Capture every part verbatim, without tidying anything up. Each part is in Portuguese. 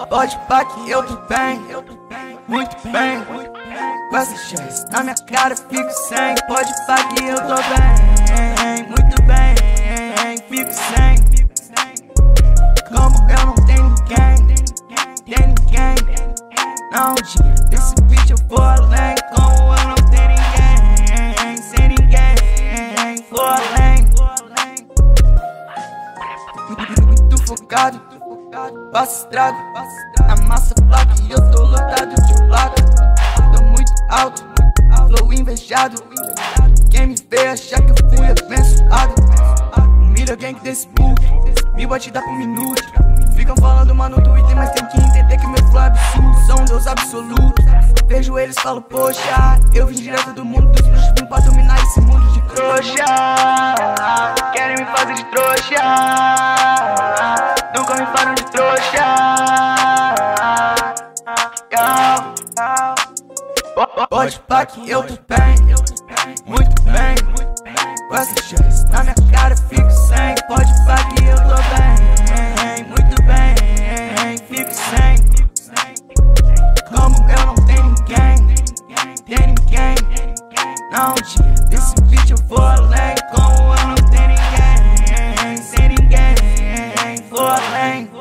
Pode pá que eu tô bem, muito bem. Com essa chance na minha cara fico sem. Pode pá que eu tô bem, muito bem, fico sem. Como eu não tenho ninguém, tem ninguém. Não tinha desse beat eu vou além. Como eu não tenho ninguém, sem ninguém, vou além. Muito focado, passo estrago, na massa placa e eu tô lotado de placa. Tô muito alto, flow invejado. Quem me vê achar que eu fui abençoado. Humilha alguém que desse book, mil batidas por minuto. Ficam falando mano no Twitter, mas tem que entender que meu flow é absurdo. Sou um deus absoluto. Vejo eles, falo poxa, eu vim direto do mundo dos bruxos, vim pra dominar esse mundo de trouxa. Querem me fazer de trouxa, nunca me falam de trouxa. Pode pá que eu tô bem, muito bem. Com essa chance na minha cara fico sem. Pode pá que eu tô bem, muito bem, fico sem. Como eu não tenho ninguém, tem ninguém. Não tinha desse beat eu vou além. Como eu não tenho ninguém, sem ninguém, vou além.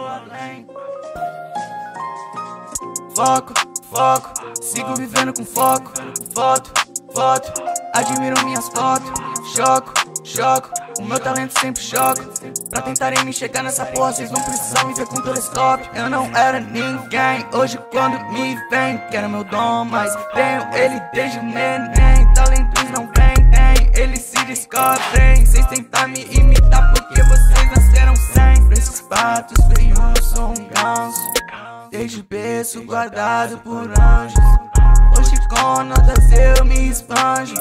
Foco, foco, sigo vivendo com foco. Foto, foto, admiro minhas fotos. Choco, choco, o meu talento sempre choca. Pra tentarem me chegar nessa porra, vocês não precisam me ver com telescópio. Eu não era ninguém, hoje quando me vem, quero meu dom, mas tenho ele desde o neném. Talentos não vendem, eles se descobrem. Vocês tentam me imitar porque vocês nasceram sem. Pra esses patos feios eu sou um ganso, desde berço guardado por anjos. Hoje com notas eu me espanjo.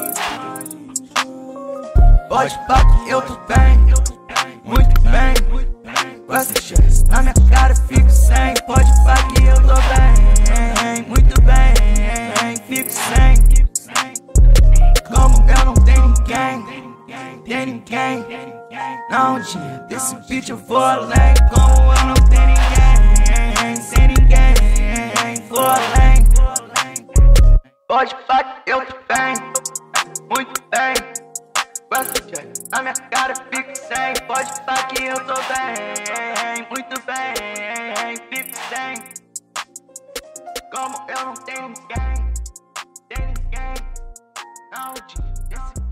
Pode pá que eu tô bem, muito bem. Com essa chance na minha cara fico sem. Pode pá que eu tô bem, muito bem, fico sem. Como eu não tenho ninguém, tem ninguém. Não tinha desse beat eu vou além. Como eu não tenho ninguém, sem ninguém, vou além. Pode pá que eu tô bem, muito bem. Com essa chance na minha cara fico sem. Pode pá que eu tô bem, muito bem, fico sem. Como eu não tenho ninguém, tem ninguém. Não tinha esse